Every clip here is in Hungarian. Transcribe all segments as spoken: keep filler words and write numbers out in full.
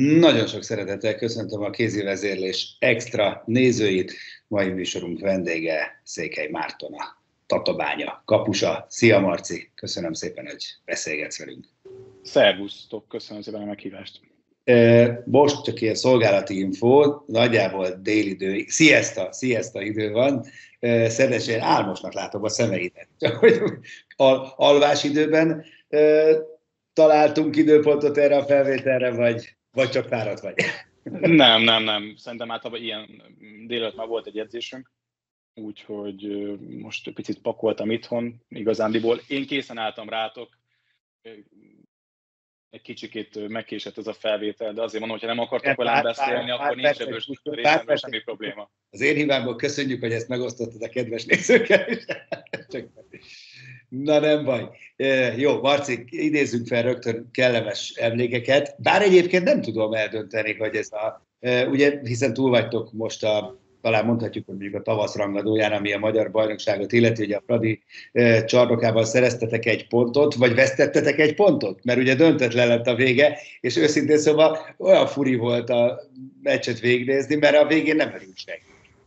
Nagyon sok szeretettel köszöntöm a Kézi Vezérlés extra nézőit. Mai műsorunk vendége Székely Márton, a Tatabánya kapusa. Szia Marci, köszönöm szépen, hogy beszélgetsz velünk. Szervusztok, köszönöm szépen a meghívást. Most csak ilyen szolgálati infó, nagyjából délidő, siesta, siesta idő van, szerencsére álmosnak látom a szemeidet. Al- alvás időben találtunk időpontot erre a felvételre, vagy, vagy csak fáradt vagy? Nem, nem, nem. Szerintem általában ilyen délelőtt már volt egy edzésünk, úgyhogy most picit pakoltam itthon igazándiból. Én készen álltam rátok, egy kicsikét megkésett ez a felvétel, de azért mondom, hogyha nem akartok velem beszélni, akkor nincs ebből részemről semmi probléma. Az én hibámból köszönjük, hogy ezt megosztottad a kedves nézőkkel is. Na nem baj. Jó, Marci, idézzünk fel rögtön kellemes emlékeket, bár egyébként nem tudom eldönteni, hogy ez a, ugye, hiszen túl vagytok most a, talán mondhatjuk, hogy mondjuk a tavasz rangadóján, ami a magyar bajnokságot illeti, hogy a Fradi csarnokában szereztetek egy pontot, vagy vesztettetek egy pontot, mert ugye döntetlen lett a vége, és őszintén szóval olyan furi volt a meccset végignézni, mert a végén nem örült senki.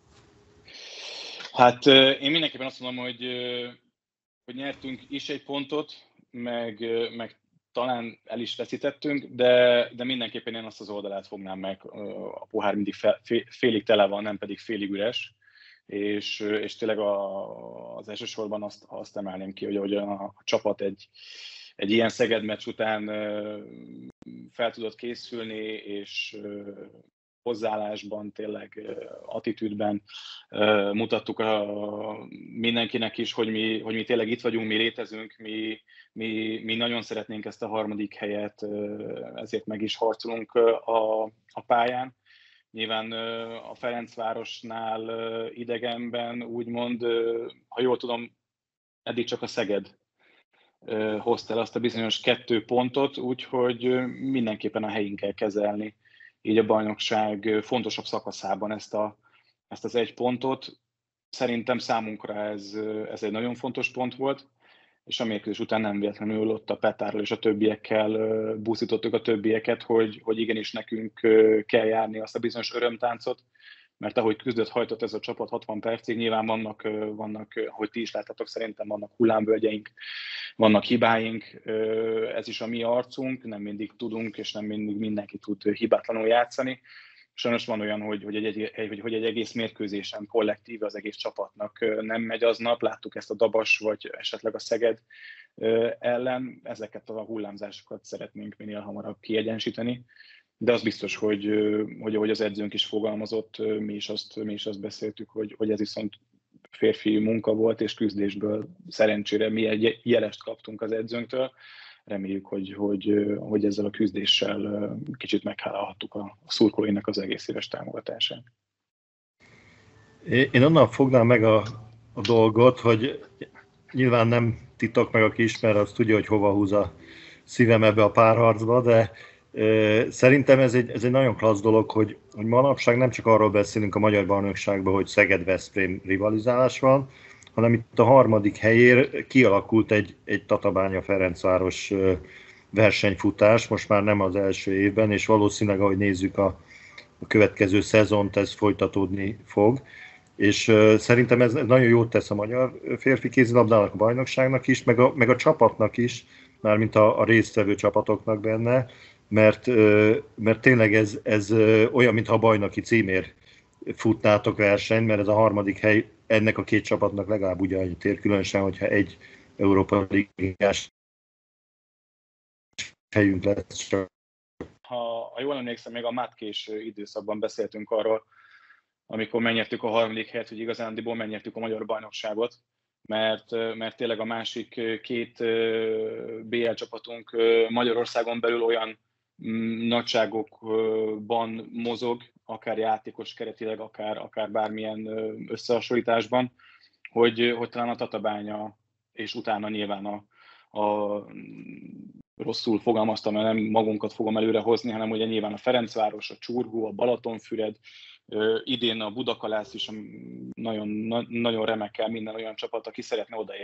Hát én mindenképpen azt mondom, hogy hogy nyertünk is egy pontot, meg, meg talán el is veszítettünk, de, de mindenképpen én azt az oldalát fognám meg, a pohár mindig fe, félig tele van, nem pedig félig üres, és, és tényleg a, az elsősorban azt, azt emelném ki, hogy, hogy a, a csapat egy, egy ilyen Szeged meccs után fel tudott készülni, és hozzáállásban, tényleg attitűdben mutattuk a, mindenkinek is, hogy mi, hogy mi tényleg itt vagyunk, mi létezünk, mi, mi, mi nagyon szeretnénk ezt a harmadik helyet, ezért meg is harcolunk a, a pályán. Nyilván a Ferencvárosnál idegenben úgymond, ha jól tudom, eddig csak a Szeged hozta el azt a bizonyos kettő pontot, úgyhogy mindenképpen a helyén kell kezelni így a bajnokság fontosabb szakaszában ezt, a, ezt az egy pontot. Szerintem számunkra ez, ez egy nagyon fontos pont volt, és a mérkőzés után nem véletlenül ott a Petárral és a többiekkel buszítottuk a többieket, hogy, hogy igenis nekünk kell járni azt a bizonyos örömtáncot, mert ahogy küzdött, hajtott ez a csapat hatvan percig, nyilván vannak, vannak, ahogy ti is láttátok, szerintem vannak hullámvölgyeink, vannak hibáink, ez is a mi arcunk, nem mindig tudunk, és nem mindig mindenki tud hibátlanul játszani. Sajnos van olyan, hogy, hogy, egy, egy, hogy egy egész mérkőzésen kollektíve az egész csapatnak nem megy aznap, láttuk ezt a Dabas, vagy esetleg a Szeged ellen, ezeket a hullámzásokat szeretnénk minél hamarabb kiegyensíteni. De az biztos, hogy, hogy ahogy az edzőnk is fogalmazott, mi is azt, mi is azt beszéltük, hogy, hogy ez viszont férfi munka volt, és küzdésből szerencsére mi egy jelest kaptunk az edzőnktől. Reméljük, hogy, hogy, hogy ezzel a küzdéssel kicsit meghálálhattuk a szurkolóinak az egész éves támogatását. Én onnan fognám meg a, a dolgot, hogy nyilván nem titok meg, aki ismer, az tudja, hogy hova húz a szívem ebbe a párharcba, de szerintem ez egy, ez egy nagyon klassz dolog, hogy, hogy manapság nem csak arról beszélünk a magyar bajnokságban, hogy Szeged-Veszprém rivalizálás van, hanem itt a harmadik helyér kialakult egy, egy Tatabánya-Ferencváros versenyfutás, most már nem az első évben, és valószínűleg, ahogy nézzük a, a következő szezont, ez folytatódni fog. És uh, szerintem ez nagyon jót tesz a magyar férfi kézilabdának, a bajnokságnak is, meg a, meg a csapatnak is, mármint a, a résztvevő csapatoknak benne, mert, mert tényleg ez, ez olyan, mintha a bajnoki címért futnátok versenyt, mert ez a harmadik hely ennek a két csapatnak legalább ugyanannyit ér, különösen, hogyha egy Európa Ligás helyünk lesz. Ha, ha jól emlékszem, még a mátkés időszakban beszéltünk arról, amikor megnyertük a harmadik helyet, hogy igazándiból megnyertük a magyar bajnokságot, mert, mert tényleg a másik két bé el csapatunk Magyarországon belül olyan nagyságokban mozog, akár játékos keretileg, akár, akár bármilyen összehasonlításban, hogy, hogy talán a Tatabánya, és utána nyilván a, a rosszul fogalmaztam, mert nem magunkat fogom előre hozni, hanem ugye nyilván a Ferencváros, a Csurgó, a Balatonfüred, idén a Budakalász is nagyon, nagyon remekkel minden olyan csapat, aki szeretne odaérni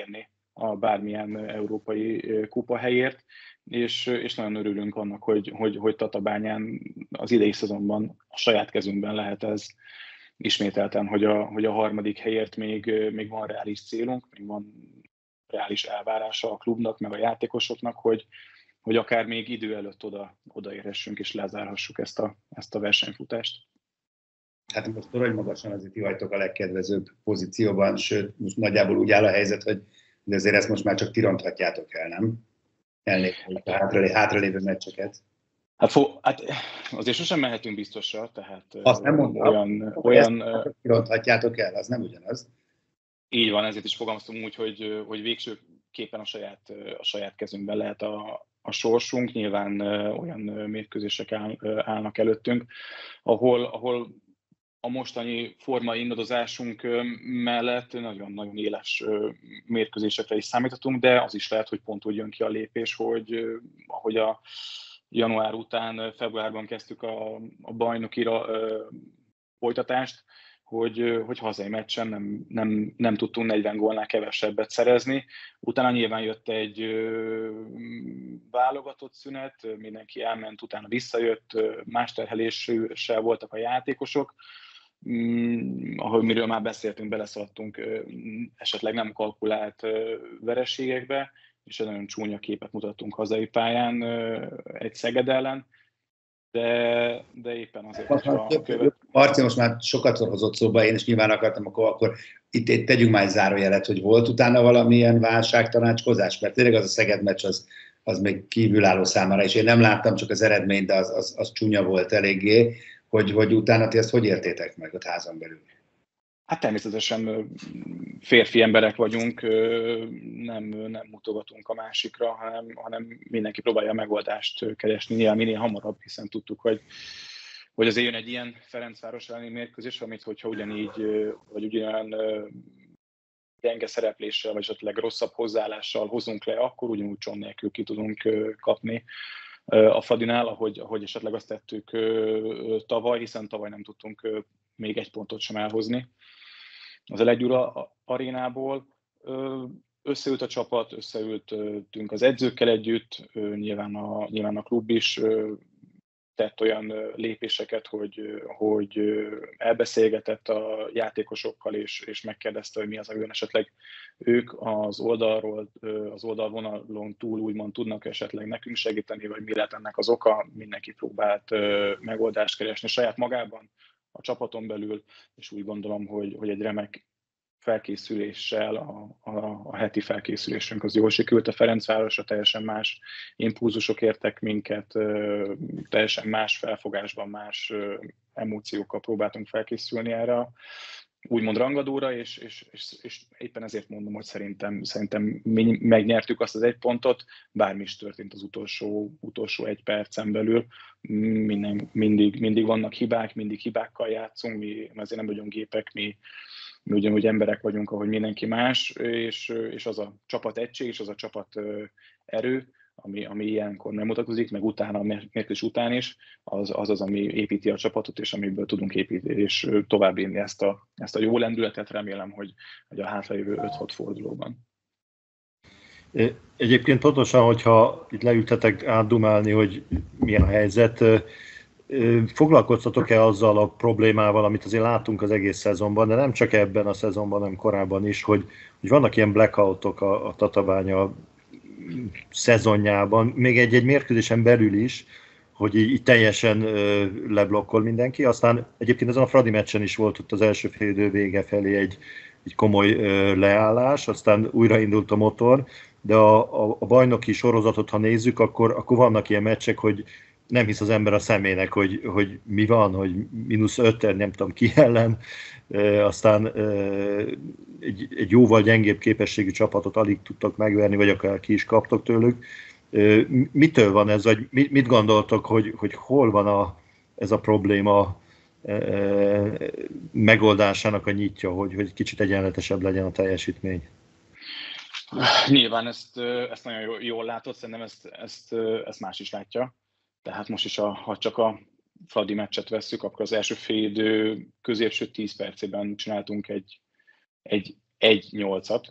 a bármilyen európai kupahelyért, és, és nagyon örülünk annak, hogy, hogy, hogy Tatabányán az idei szezonban a saját kezünkben lehet ez ismételten, hogy a, hogy a harmadik helyért még, még van reális célunk, még van reális elvárása a klubnak, meg a játékosoknak, hogy, hogy akár még idő előtt oda, odaérhessünk és lezárhassuk ezt a, ezt a versenyfutást. Hát most torony magasan azért ti vagytok a legkedvezőbb pozícióban, sőt, most nagyjából úgy áll a helyzet, hogy de azért ezt most már csak ti ronthatjátok el, nem? Elnézést a hátralévő, hátralévő meccseket. Hát, fo, hát azért sosem mehetünk biztosra, tehát azt nem mondtam, olyan... olyan ezt ronthatjátok el, az nem ugyanaz. Így van, ezért is fogalmaztam úgy, hogy, hogy végsőképpen a saját, a saját kezünkben lehet a, a sorsunk. Nyilván olyan mérkőzések áll, állnak előttünk, ahol, ahol a mostani formai indadozásunk mellett nagyon-nagyon éles mérkőzésekre is számíthatunk, de az is lehet, hogy pont úgy jön ki a lépés, hogy ahogy a január után, februárban kezdtük a, a bajnokira folytatást, hogy, hogy hazai meccsen nem, nem, nem tudtunk negyven gólnál kevesebbet szerezni. Utána nyilván jött egy ö, válogatott szünet, mindenki elment, utána visszajött, más terheléssel voltak a játékosok, mm, ahogy miről már beszéltünk, beleszaladtunk esetleg nem kalkulált vereségekbe, és egy nagyon csúnya képet mutattunk hazai pályán egy Szeged ellen, de, de éppen azért, hogy a követ... Marci most már sokat hozott szóba, én is nyilván akartam, akkor, akkor itt, itt tegyünk már egy zárójelet, hogy volt utána valamilyen válságtanácskozás, mert tényleg az a Szeged meccs az, az még kívülálló számára, és én nem láttam csak az eredményt, de az, az, az csúnya volt eléggé, hogy, hogy utána ti ezt hogy értétek meg ott házon belül? Hát természetesen férfi emberek vagyunk, nem, nem mutogatunk a másikra, hanem, hanem mindenki próbálja a megoldást keresni, nyilván minél hamarabb, hiszen tudtuk, hogy, hogy azért jön egy ilyen Ferencváros elleni mérkőzés, amit hogyha ugyanígy, vagy ugyanolyan gyenge szerepléssel, vagy esetleg rosszabb hozzáállással hozunk le, akkor ugyanúgy csont nélkül ki tudunk kapni a Fradinál, ahogy, ahogy esetleg azt tettük tavaly, hiszen tavaly nem tudtunk még egy pontot sem elhozni az Elegyura arénából. Összeült a csapat, összeültünk az edzőkkel együtt, nyilván a, nyilván a klub is tett olyan lépéseket, hogy, hogy elbeszélgetett a játékosokkal, és, és megkérdezte, hogy mi az, amiben esetleg ők az oldalról, az oldalvonalon túl úgymond tudnak esetleg nekünk segíteni, vagy mi lehet ennek az oka. Mindenki próbált megoldást keresni saját magában, a csapaton belül, és úgy gondolom, hogy, hogy egy remek felkészüléssel, a, a, a heti felkészülésünk az jól sikerült. A Ferencvárosra teljesen más impulzusok értek minket, teljesen más felfogásban, más emóciókkal próbáltunk felkészülni erre a úgymond rangadóra, és, és, és, és éppen ezért mondom, hogy szerintem, szerintem mi megnyertük azt az egy pontot, bármi is történt az utolsó, utolsó egy percen belül. Minden, mindig, mindig vannak hibák, mindig hibákkal játszunk, mi azért nem vagyunk gépek, mi, mi ugyanúgy emberek vagyunk, ahogy mindenki más, és, és az a csapat egység, és az a csapat erő, ami, ami ilyenkor nem mutatkozik, meg utána, a mérkőzés után is, az, az az, ami építi a csapatot, és amiből tudunk építeni, és továbbvinni ezt a, ezt a jó lendületet, remélem, hogy, hogy a hátralévő öt-hat fordulóban. Egyébként pontosan, hogyha itt leültetek átdumálni, hogy milyen a helyzet, foglalkoztatok-e azzal a problémával, amit azért látunk az egész szezonban, de nem csak ebben a szezonban, hanem korábban is, hogy, hogy vannak ilyen blackoutok a, a Tatabánya szezonjában, még egy-egy mérkőzésen belül is, hogy így, így teljesen ö, leblokkol mindenki. Aztán egyébként ezen a Fradi meccsen is volt ott az első félidő vége felé egy, egy komoly ö, leállás, aztán újraindult a motor, de a, a, a bajnoki sorozatot, ha nézzük, akkor, akkor vannak ilyen meccsek, hogy nem hisz az ember a szemének, hogy, hogy mi van, hogy mínusz öt, nem tudom ki ellen, e, aztán e, egy, egy jóval gyengébb képességű csapatot alig tudtok megverni, vagy akár ki is kaptok tőlük. E, mitől van ez, vagy mit, mit gondoltok, hogy, hogy hol van a, ez a probléma e, megoldásának a nyitja, hogy, hogy kicsit egyenletesebb legyen a teljesítmény? Nyilván ezt, ezt nagyon jól látod, szerintem ezt, ezt, ezt más is látja. Tehát most is, a, ha csak a Fradi meccset vesszük, akkor az első félidő középső tíz percében csináltunk egy, egy, egy nyolcat,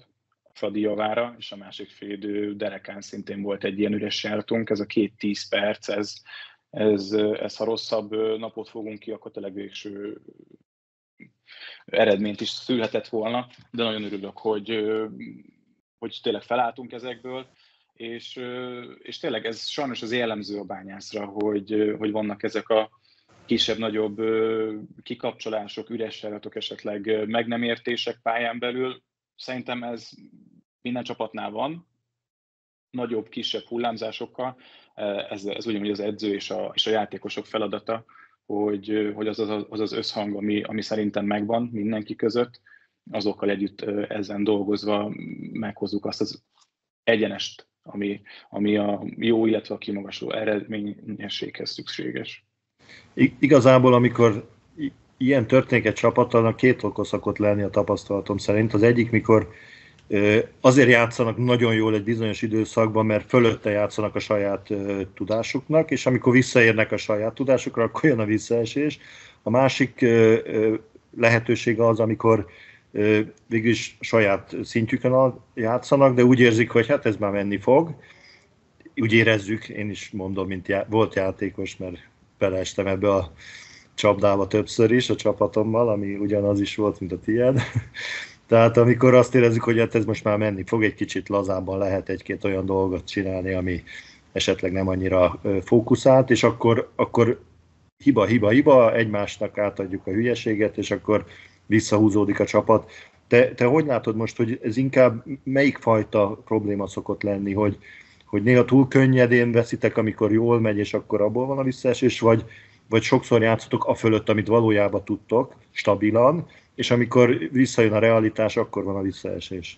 Fradi javára, és a másik fél idő derekán szintén volt egy ilyen üres járatunk. Ez a két tíz perc, ez, ez, ez ha rosszabb napot fogunk ki, akkor tényleg végső eredményt is szülhetett volna, de nagyon örülök, hogy, hogy tényleg felálltunk ezekből, és, és tényleg ez sajnos az jellemző a Bányászra, hogy, hogy vannak ezek a kisebb-nagyobb kikapcsolások, üres járatok, esetleg meg nem értések pályán belül. Szerintem ez minden csapatnál van, nagyobb, kisebb hullámzásokkal. Ez, ez ugyanúgy az edző és a, és a játékosok feladata, hogy, hogy az, az, az az összhang, ami, ami szerintem megvan mindenki között, azokkal együtt ezen dolgozva meghozzuk azt az egyenest, ami, ami a jó, illetve a kimagasló eredményességhez szükséges. Igazából, amikor ilyen történik egy csapattal, két okos szokott lenni a tapasztalatom szerint. Az egyik, mikor azért játszanak nagyon jól egy bizonyos időszakban, mert fölötte játszanak a saját tudásuknak, és amikor visszaérnek a saját tudásukra, akkor jön a visszaesés. A másik lehetőség az, amikor végülis saját szintjükön játszanak, de úgy érzik, hogy hát ez már menni fog. Úgy érezzük, én is mondom, mint já- volt játékos, mert beleestem ebbe a csapdába többször is a csapatommal, ami ugyanaz is volt, mint a tiéd. Tehát amikor azt érezzük, hogy hát ez most már menni fog, egy kicsit lazábban lehet egy-két olyan dolgot csinálni, ami esetleg nem annyira fókuszált, és akkor, akkor hiba, hiba, hiba, egymásnak átadjuk a hülyeséget, és akkor visszahúzódik a csapat. Te, te hogy látod most, hogy ez inkább melyik fajta probléma szokott lenni, hogy, hogy néha túl könnyedén veszitek, amikor jól megy, és akkor abból van a visszaesés, vagy, vagy sokszor játszotok a fölött, amit valójában tudtok, stabilan, és amikor visszajön a realitás, akkor van a visszaesés.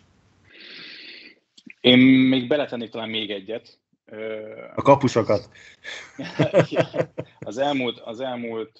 Én még beletennék talán még egyet. A kapusokat. az elmúlt, az elmúlt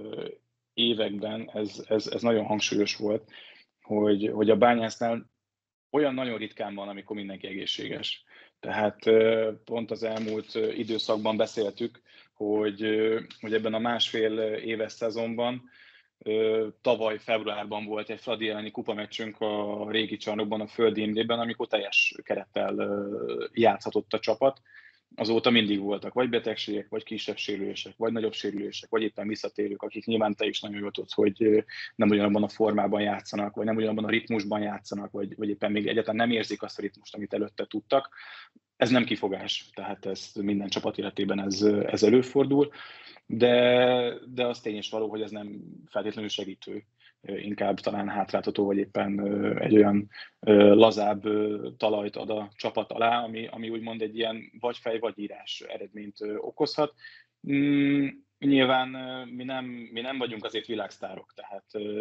években ez, ez, ez nagyon hangsúlyos volt, hogy, hogy a Bányásznál olyan nagyon ritkán van, amikor mindenki egészséges. Tehát pont az elmúlt időszakban beszéltük, hogy, hogy ebben a másfél éves szezonban tavaly februárban volt egy Fradi elleni kupameccsünk a régi csarnokban, a Földi Imrében, amikor teljes kerettel játszhatott a csapat. Azóta mindig voltak vagy betegségek, vagy kisebb sérülések, vagy nagyobb sérülések, vagy éppen visszatérők, akik nyilván te is nagyon jól tudsz, hogy nem ugyanabban a formában játszanak, vagy nem ugyanabban a ritmusban játszanak, vagy, vagy éppen még egyáltalán nem érzik azt a ritmust, amit előtte tudtak. Ez nem kifogás, tehát ez minden csapat életében ez, ez előfordul, de, de az tény és való, hogy ez nem feltétlenül segítő, inkább talán hátráltató, vagy éppen egy olyan lazább talajt ad a csapat alá, ami, ami úgymond egy ilyen vagy fej, vagy írás eredményt okozhat. Mm, nyilván mi nem, mi nem vagyunk azért világsztárok, tehát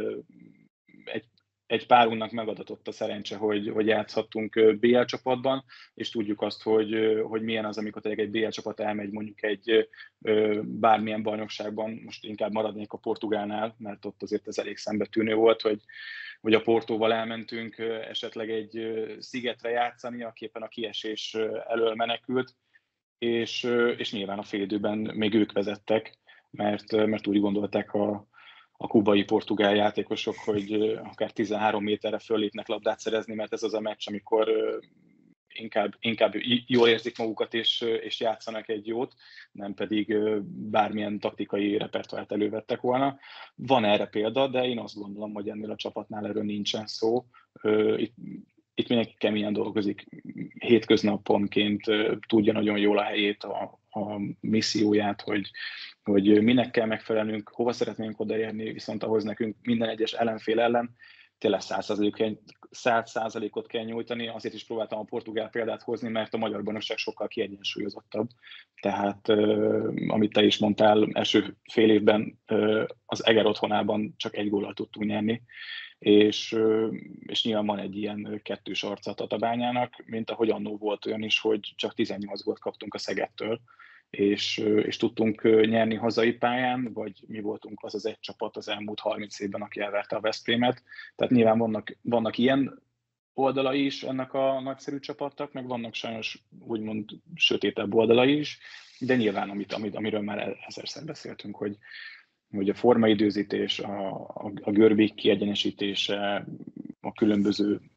egy egy párunknak megadatott a szerencse, hogy, hogy játszhattunk bé el csapatban, és tudjuk azt, hogy, hogy milyen az, amikor egy bé el csapat elmegy mondjuk egy bármilyen bajnokságban, most inkább maradnék a Portugálnál, mert ott azért ez elég szembetűnő volt, hogy, hogy a Portóval elmentünk esetleg egy szigetre játszani, aki éppen a kiesés elől menekült, és, és nyilván a félidőben még ők vezettek, mert, mert úgy gondolták a a kubai portugál játékosok, hogy akár tizenhárom méterre föllépnek labdát szerezni, mert ez az a meccs, amikor inkább, inkább jól érzik magukat és, és játszanak egy jót, nem pedig bármilyen taktikai repertoárt elővettek volna. Van erre példa, de én azt gondolom, hogy ennél a csapatnál erről nincsen szó. Itt, itt mindenki keményen dolgozik, hétköznaponként tudja nagyon jól a helyét, a, a misszióját, hogy, hogy minek kell megfelelnünk, hova szeretnénk odaérni, viszont ahhoz nekünk minden egyes ellenfél ellen tényleg száz százalékot kell nyújtani. Azért is próbáltam a portugál példát hozni, mert a magyar bajnokság sokkal kiegyensúlyozottabb. Tehát, amit te is mondtál, első fél évben az Eger otthonában csak egy góllal tudtunk nyerni, és, és nyilván van egy ilyen kettős arca a Tatabányának, mint ahogy annó volt olyan is, hogy csak tizennyolc gólt kaptunk a Szegedtől, és, és tudtunk nyerni hazai pályán, vagy mi voltunk az az egy csapat az elmúlt harminc évben, aki elverte a Veszprémet. Tehát nyilván vannak, vannak ilyen oldalai is ennek a nagyszerű csapatnak, meg vannak sajnos úgymond sötétebb oldalai is, de nyilván amit, amit, amiről már ezerszer beszéltünk, hogy, hogy a formaidőzítés, a, a, a görbék kiegyenesítése, a különböző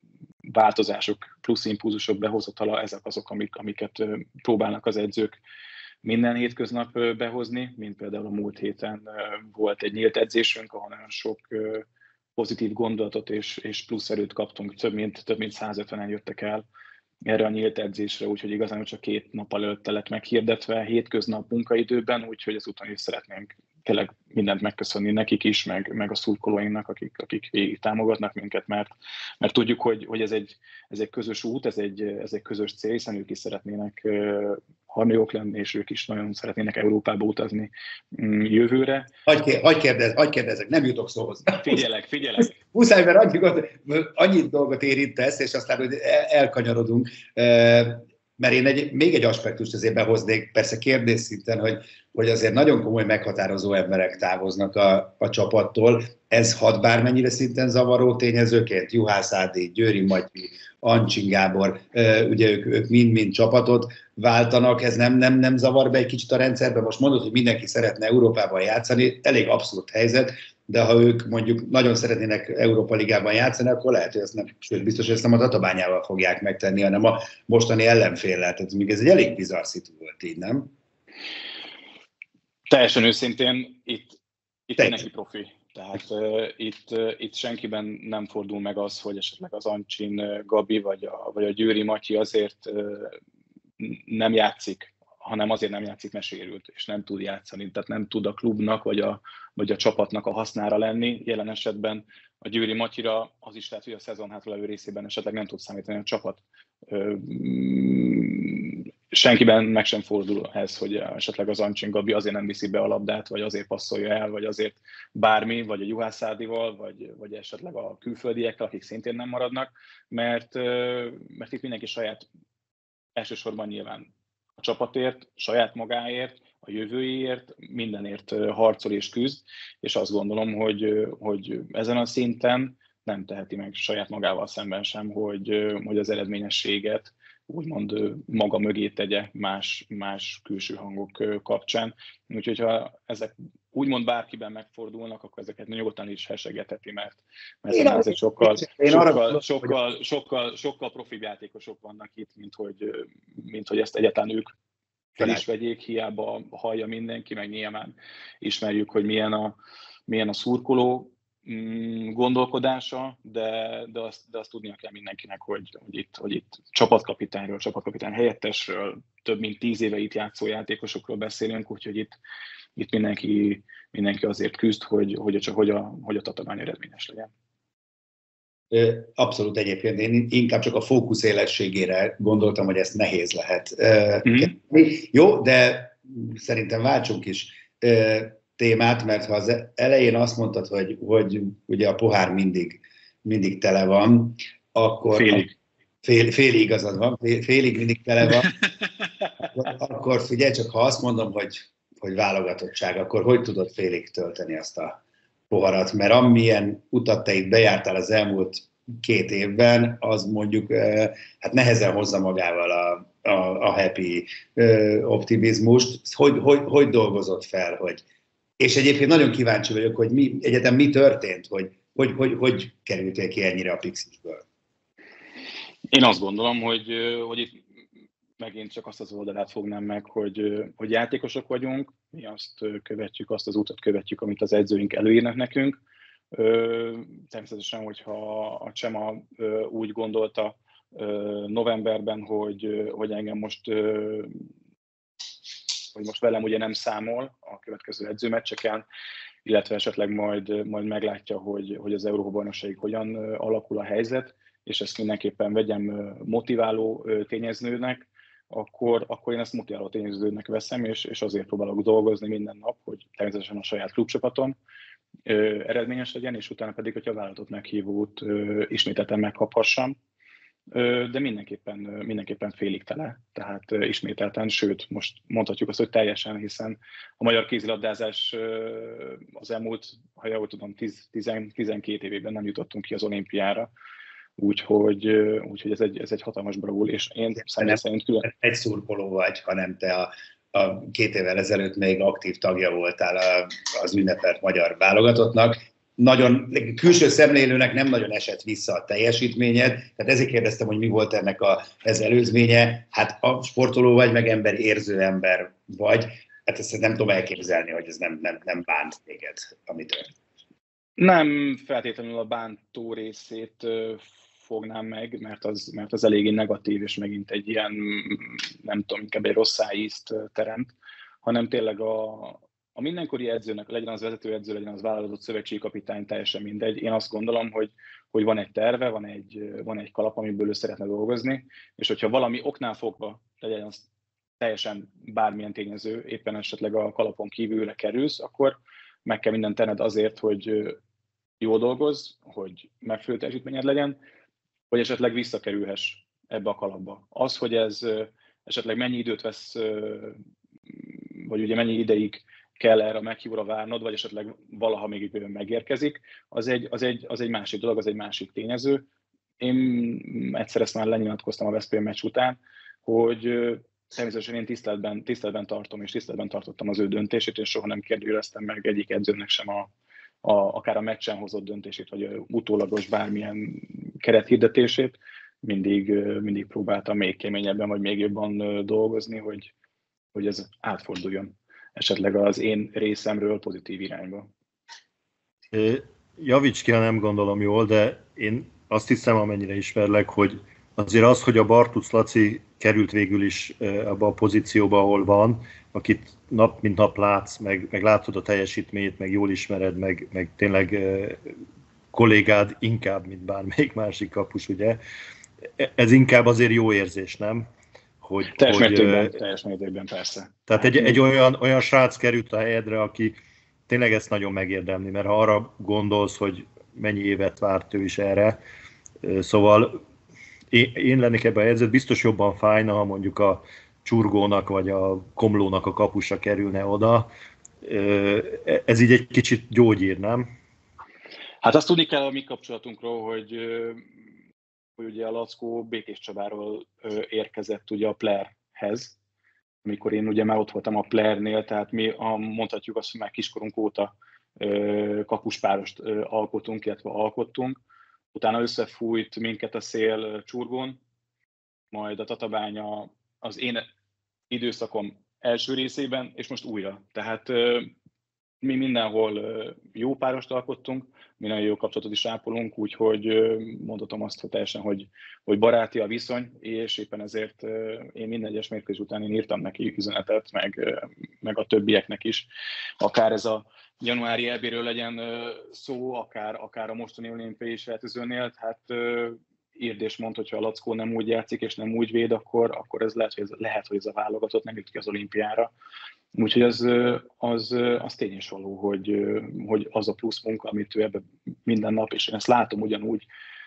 változások, plusz impulzusok behozatala, ezek azok, amik, amiket próbálnak az edzők minden hétköznap behozni, mint például a múlt héten volt egy nyílt edzésünk, ahol nagyon sok pozitív gondolatot és, és plusz erőt kaptunk, több mint, több mint százötvenen jöttek el erre a nyílt edzésre, úgyhogy igazán csak két nap előtt lett meghirdetve, hétköznap munkaidőben, úgyhogy ezután is szeretnénk tényleg mindent megköszönni nekik is, meg, meg a szurkolóinknak, akik, akik végig támogatnak minket, mert, mert tudjuk, hogy, hogy ez, egy, ez egy közös út, ez egy, ez egy közös cél, hiszen ők is szeretnének harmadik lenni, és ők is nagyon szeretnének Európába utazni jövőre. Hagy, hagy, kérdez, hagy kérdezek, nem jutok szóhoz. Figyelek, figyelek. Muszáj, mert annyi, annyi dolgot érintesz, és aztán hogy elkanyarodunk. Mert én egy, még egy aspektust azért behoznék, persze kérdés szinten, hogy, hogy azért nagyon komoly meghatározó emberek távoznak a, a csapattól. Ez hat bármennyire szinten zavaró tényezőként? Juhász Ádi, Győri Matyi, Ancsin Gábor, ugye ők, ők mind-mind csapatot váltanak, ez nem, nem, nem zavar be egy kicsit a rendszerbe? Most mondod, hogy mindenki szeretne Európában játszani, elég abszolút helyzet, de ha ők mondjuk nagyon szeretnének Európa Ligában játszani, akkor lehet, hogy ezt nem, sőt, biztos, hogy ezt nem a Tatabányával fogják megtenni, hanem a mostani ellenféllel. Tehát még ez egy elég bizarr szitu volt így, nem? Teljesen őszintén, itt, itt mindenki profi. Tehát uh, itt, uh, itt senkiben nem fordul meg az, hogy esetleg az Ancsin uh, Gabi vagy a, vagy a Győri Matyi azért uh, nem játszik, hanem azért nem játszik, mert sérült, és nem tud játszani. Tehát nem tud a klubnak vagy a, vagy a csapatnak a hasznára lenni. Jelen esetben a Győri Matyira az is lehet, hogy a szezon hátralévő részében esetleg nem tud számítani a csapat. Senkiben meg sem fordul ez, hogy esetleg az Ancsin Gabi azért nem viszi be a labdát, vagy azért passzolja el, vagy azért bármi, vagy a Juhász Ádival, vagy, vagy esetleg a külföldiekkel, akik szintén nem maradnak, mert, mert itt mindenki saját, elsősorban nyilván a csapatért, saját magáért, a jövőjéért, mindenért harcol és küzd, és azt gondolom, hogy, hogy ezen a szinten nem teheti meg saját magával szemben sem, hogy, hogy az eredményességet úgymond maga mögé tegye más, más külső hangok kapcsán. Úgyhogy ha ezek úgymond bárkiben megfordulnak, akkor ezeket nyugodtan is hessegetheti, mert, mert én azért sokkal, én sokkal, sokkal, sokkal, sokkal, sokkal profibb játékosok vannak itt, mint hogy, mint hogy ezt egyáltalán ők fel is vegyék, hiába hallja mindenki, meg nyilván ismerjük, hogy milyen a, milyen a szurkoló gondolkodása, de, de, azt, de azt tudnia kell mindenkinek, hogy, hogy, itt, hogy itt csapatkapitányról, csapatkapitány helyettesről, több mint tíz éve itt játszó játékosokról beszélünk, úgyhogy itt, itt mindenki, mindenki azért küzd, hogy, hogy, csak, hogy, a, hogy a Tatabány eredményes legyen. Abszolút egyébként. Én inkább csak a fókusz élességére gondoltam, hogy ezt nehéz lehet. Mm-hmm. Jó, de szerintem váltsunk is témát, mert ha az elején azt mondtad, hogy, hogy ugye a pohár mindig, mindig tele van, akkor... Félig. Fél, félig igazad van, fél, félig mindig tele van. akkor, akkor figyelj, csak ha azt mondom, hogy, hogy válogatottság, akkor hogy tudod félig tölteni azt a poharat? Mert amilyen utat te itt bejártál az elmúlt két évben, az mondjuk hát nehezen hozza magával a, a, a happy optimizmust. Hogy, hogy, hogy dolgozott fel, hogy és egyébként nagyon kíváncsi vagyok, hogy mi, egyetem mi történt, hogy hogy, hogy hogy kerültél ki ennyire a Pixisből. Én azt gondolom, hogy, hogy itt megint csak azt az oldalát fognám meg, hogy, hogy játékosok vagyunk, mi azt követjük, azt az útot követjük, amit az edzőink előírnak nekünk. Természetesen, hogyha a Csema úgy gondolta novemberben, hogy, hogy engem most hogy most velem ugye nem számol a következő edzőmeccseken, illetve esetleg majd, majd meglátja, hogy, hogy az Európa-bajnokságig hogyan alakul a helyzet, és ezt mindenképpen vegyem motiváló tényezőnek, akkor, akkor én ezt motiváló tényezőnek veszem, és, és azért próbálok dolgozni minden nap, hogy természetesen a saját klubcsapatom eredményes legyen, és utána pedig, hogyha a vállalatot meghívót ismételten megkaphassam, de mindenképpen, mindenképpen félig tele, tehát ismételten, sőt, most mondhatjuk azt, hogy teljesen, hiszen a magyar kézilabdázás az elmúlt, ha jól tudom, tíz-tizenkét évében nem jutottunk ki az olimpiára, úgyhogy, úgyhogy ez, egy, ez egy hatalmas bravúr, és én személy szerint külön... Egy szurkoló vagy, hanem te a, a két évvel ezelőtt még aktív tagja voltál a, az ünnepelt magyar válogatottnak. nagyon, külső szemlélőnek nem nagyon esett vissza a teljesítményed, tehát ezért kérdeztem, hogy mi volt ennek a, ez előzménye. Hát a sportoló vagy, meg ember, érző ember vagy, hát ezt nem tudom elképzelni, hogy ez nem, nem, nem bánt téged, amit történt. Nem feltétlenül a bántó részét fognám meg, mert az, mert az eléggé negatív, és megint egy ilyen, nem tudom, inkább egy rossz ízt teremt, hanem tényleg a, a mindenkori edzőnek, legyen az vezetőedző, legyen az válogatott szövetségi kapitány, teljesen mindegy. Én azt gondolom, hogy, hogy van egy terve, van egy, van egy kalap, amiből ő szeretne dolgozni, és hogyha valami oknál fogva, legyen az teljesen bármilyen tényező, éppen esetleg a kalapon kívülre kerülsz, akkor meg kell mindent tenned azért, hogy jól dolgozz, hogy megfelelő teljesítményed legyen, hogy esetleg visszakerülhess ebbe a kalapba. Az, hogy ez esetleg mennyi időt vesz, vagy ugye mennyi ideig kell erre a meghívóra várnod, vagy esetleg valaha még megérkezik, az egy, az, egy, az egy másik dolog, az egy másik tényező. Én egyszer ezt már lenyilatkoztam a Veszprém meccs után, hogy természetesen én tiszteletben, tiszteletben tartom, és tiszteletben tartottam az ő döntését, és soha nem kérdőjeleztem meg egyik edzőnek sem a, a, akár a meccsen hozott döntését, vagy a utólagos bármilyen kerethirdetését. Mindig, mindig próbáltam még keményebben, vagy még jobban dolgozni, hogy, hogy ez átforduljon esetleg az én részemről pozitív irányba. Javíts ki, ha nem gondolom jól, de én azt hiszem, amennyire ismerlek, hogy azért az, hogy a Bartusz Laci került végül is abba a pozícióba, ahol van, akit nap mint nap látsz, meg, meg látod a teljesítményét, meg jól ismered, meg, meg tényleg kollégád inkább, mint bármelyik másik kapus, ugye? Ez inkább azért jó érzés, nem? Hogy, teljes, hogy, mértékben, teljes mértékben, persze. Tehát egy, egy olyan, olyan srác került a helyedre, aki tényleg ezt nagyon megérdemli, mert ha arra gondolsz, hogy mennyi évet várt ő is erre, szóval én, én lennék ebben a helyzet, biztos jobban fájna, ha mondjuk a Csurgónak vagy a Komlónak a kapusa kerülne oda. Ez így egy kicsit gyógyír, nem? Hát azt tudni kell a mi kapcsolatunkról, hogy, hogy ugye a Lackó Békés Csabáról érkezett ugye a Plerhez, amikor én ugye már ott voltam a Plernél, tehát mi a, mondhatjuk azt, hogy már kiskorunk óta kapuspárost alkotunk, illetve alkottunk. Utána összefújt minket a szél Csurgón, majd a Tatabánya az én időszakom első részében, és most újra. Tehát mi mindenhol jó párost alkottunk, mi nagyon jó kapcsolatot is ápolunk, úgyhogy mondhatom azt hogy teljesen, hogy, hogy baráti a viszony, és éppen ezért én minden egyes mérkőzés után én írtam neki üzenetet, meg, meg a többieknek is. Akár ez a januári é béről legyen szó, akár, akár a mostani olimpiai selejtezőnél, hát írd és mondd, hogyha a Lackó nem úgy játszik és nem úgy véd, akkor, akkor ez lehet, hogy ez, lehet, hogy ez a válogatott nem jut ki az olimpiára. Úgyhogy az, az, az tény is való, hogy, hogy az a plusz munka, amit ő ebben minden nap, és én ezt látom ugyanúgy,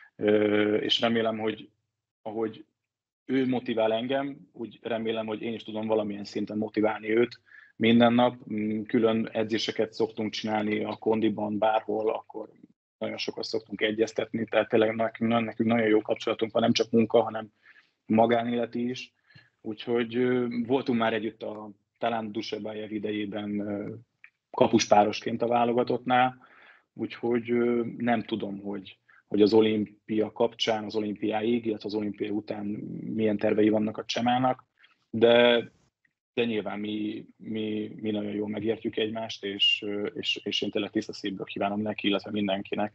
és remélem, hogy ahogy ő motivál engem, úgy remélem, hogy én is tudom valamilyen szinten motiválni őt minden nap. Külön edzéseket szoktunk csinálni a kondiban, bárhol, akkor nagyon sokat szoktunk egyeztetni, tehát tényleg nekünk, nekünk nagyon jó kapcsolatunk van, nem csak munka, hanem magánéleti is. Úgyhogy voltunk már együtt a talán Dusebájev idejében kapuspárosként a válogatottnál, úgyhogy nem tudom, hogy, hogy az olimpia kapcsán, az olimpiáig, illetve az olimpia után milyen tervei vannak a Csemának, de, de nyilván mi, mi, mi nagyon jól megértjük egymást, és, és, és én tényleg tiszta szívből kívánom neki, illetve mindenkinek,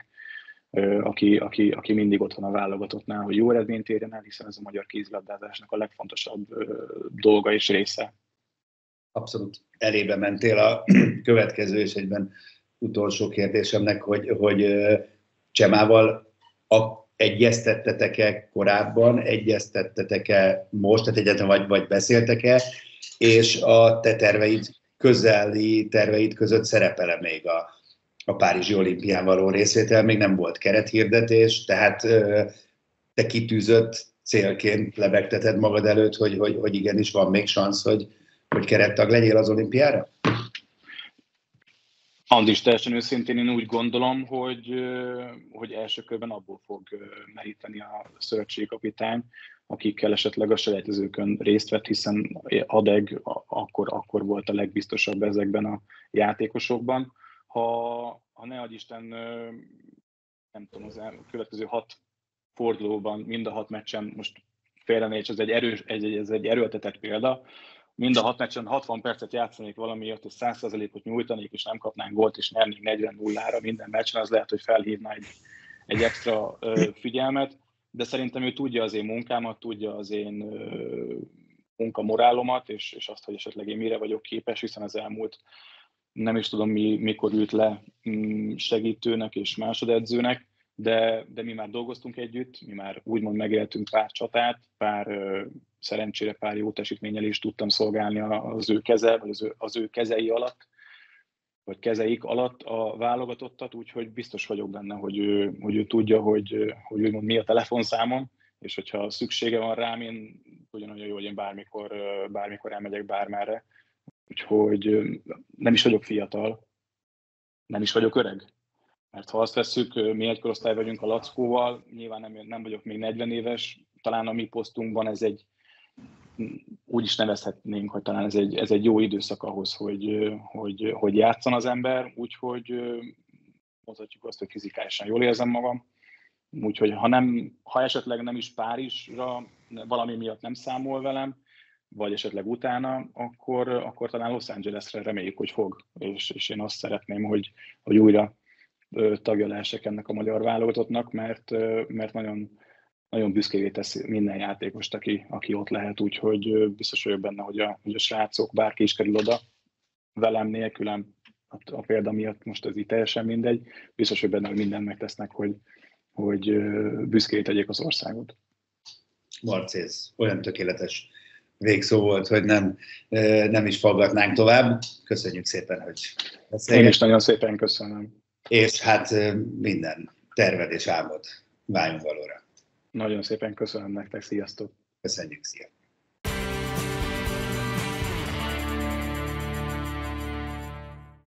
aki, aki, aki mindig ott van a válogatottnál, hogy jó eredményt érjen el, hiszen ez a magyar kézilabdázásnak a legfontosabb dolga és része. Abszolút elébe mentél a következő és egyben utolsó kérdésemnek, hogy, hogy Csemával a, egyeztettetek-e korábban, egyeztettetek-e most, tehát egyáltalán vagy, vagy beszéltek-e, és a te terveid, közeli terveid között szerepel még a, a Párizsi olimpián való részvétel, még nem volt kerethirdetés, tehát te kitűzött célként lebegteted magad előtt, hogy, hogy, hogy igenis van még szansz, hogy hogy kerettag legyél az olimpiára? Andis, teljesen őszintén én úgy gondolom, hogy, hogy első körben abból fog meríteni a szövetségkapitány, akikkel esetleg a selejtezőkön részt vett, hiszen Adeg akkor, akkor volt a legbiztosabb ezekben a játékosokban. Ha, ha ne adj Isten, nem tudom, az el, következő hat fordulóban, mind a hat meccsen, most félre ne, ez egy, erős, ez egy, ez egy erőltetett példa, mind a hat meccsen hatvan percet játszanék valamiért, és száz százalékot nyújtanék, és nem kapnánk gólt, és nyernénk negyven nullára minden meccsen, az lehet, hogy felhívná egy, egy extra ö, figyelmet, de szerintem ő tudja az én munkámat, tudja az én ö, munkamorálomat, és, és azt, hogy esetleg én mire vagyok képes, hiszen az elmúlt nem is tudom, mi, mikor ült le segítőnek és másodedzőnek, de, de mi már dolgoztunk együtt, mi már úgymond megéltünk pár csatát, pár ö, szerencsére pár jó teljesítménnyel is tudtam szolgálni az ő keze, vagy az ő, az ő kezei alatt, vagy kezeik alatt a válogatottat, úgyhogy biztos vagyok benne, hogy ő, hogy ő tudja, hogy, hogy úgymond mi a telefonszámom, és hogyha szüksége van rám, én ugyanolyan jó, hogy én bármikor, bármikor elmegyek bármerre. Úgyhogy nem is vagyok fiatal, nem is vagyok öreg. Mert ha azt vesszük, mi egy korosztály vagyunk a Lackóval, nyilván nem, nem vagyok még negyven éves, talán a mi posztunkban ez egy, úgy is nevezhetnénk, hogy talán ez egy, ez egy jó időszak ahhoz, hogy, hogy, hogy játszon az ember, úgyhogy mondhatjuk azt, hogy fizikálisan jól érzem magam. Úgyhogy ha, nem, ha esetleg nem is Párizsra, valami miatt nem számol velem, vagy esetleg utána, akkor, akkor talán Los Angelesre reméljük, hogy fog. És, és én azt szeretném, hogy, hogy újra tagja lehessek ennek a magyar válogatottnak, mert, mert nagyon, nagyon büszkévé tesz minden játékost, aki, aki ott lehet, úgyhogy biztos vagyok benne, hogy a, hogy a srácok, bárki is kerül oda, velem, nélkülem, a, a példa miatt most ez így teljesen mindegy, biztos vagyok benne, hogy mindent megtesznek, hogy, hogy büszkévé tegyék az országot. Marci, ez olyan tökéletes végszó volt, hogy nem, nem is faggatnánk tovább. Köszönjük szépen, hogy beszélgetünk. Én is nagyon szépen köszönöm. És hát minden terved és álmod váljon valóra. Nagyon szépen köszönöm nektek, sziasztok! Köszönjük, szia!